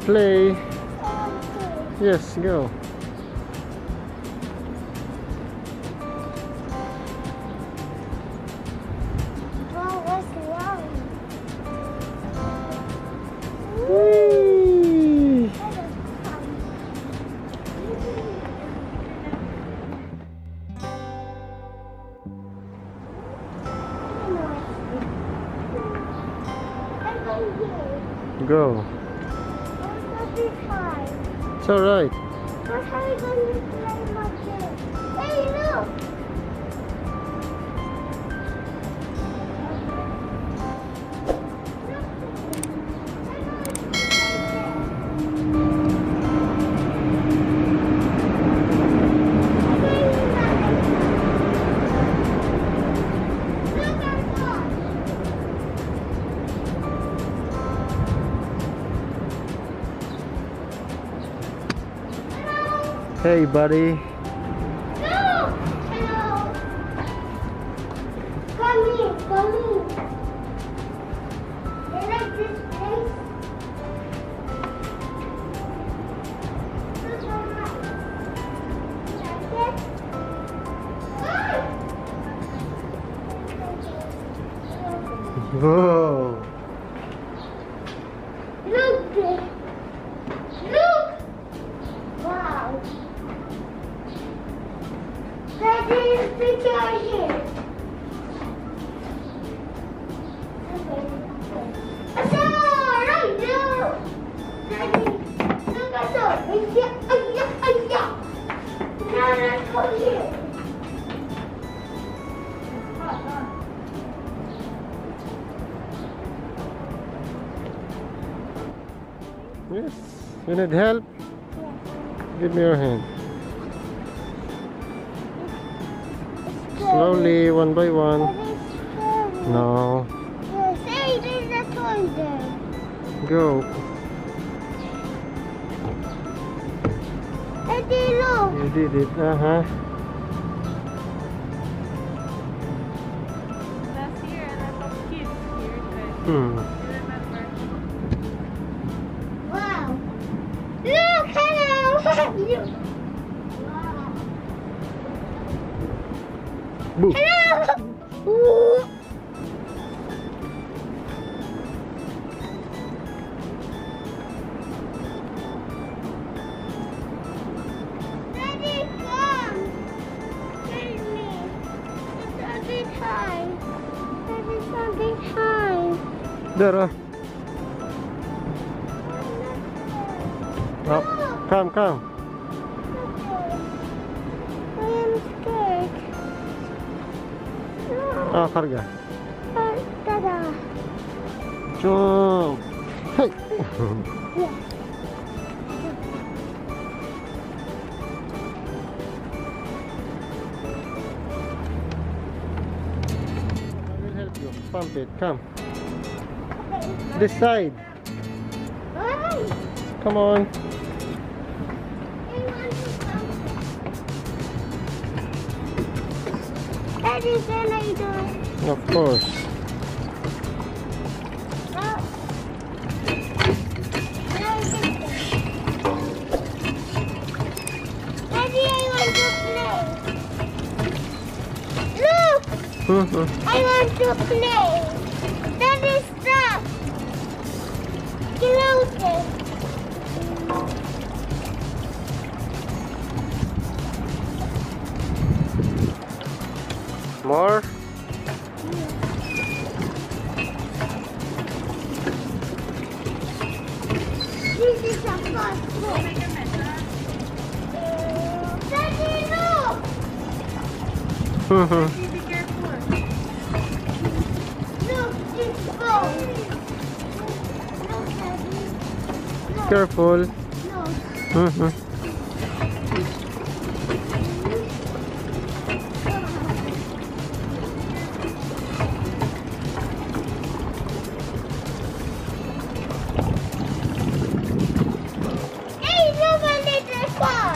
play. Yes, go. What's wrong? Whee! Go. It's alright. What are you going to play my game? Hey, look! Hey, buddy. No! Hello! Come here, come here. You like this place? Look how nice. You like it? Whoa. Look there. Look! Wow. Daddy is picture here. So, right there. Daddy, look at that. Now let's go here. Yes. You need help? Give me your hand. Slowly, one by one. No. Yes, hey, there's a toy there. Go. Daddy, look. You did it. Uh-huh. Last year, a lot of kids here. But Hmm. you remember? Wow. Look, hello. Look. Wow. Boo. Hello. Ooh. Daddy, come. Get me. It's a bit high. Daddy's a bit high. There. Up. Come, come. I am scared. No. Ah, karga. Tada. Jump. Hey. Yeah. I will help you. Pump it. Come. This side. Why? Come on. Daddy, can I do it? Of course. Oh. Daddy, I want to play. Look! Mhm. I want to play. Daddy, stop. Close it. More? This is a fast book. Make a mess, huh? Daddy, look! Mhm. Be careful. Look, this boat. Look, Daddy. Look. Careful. Look. Mhm. Hey, look at the car.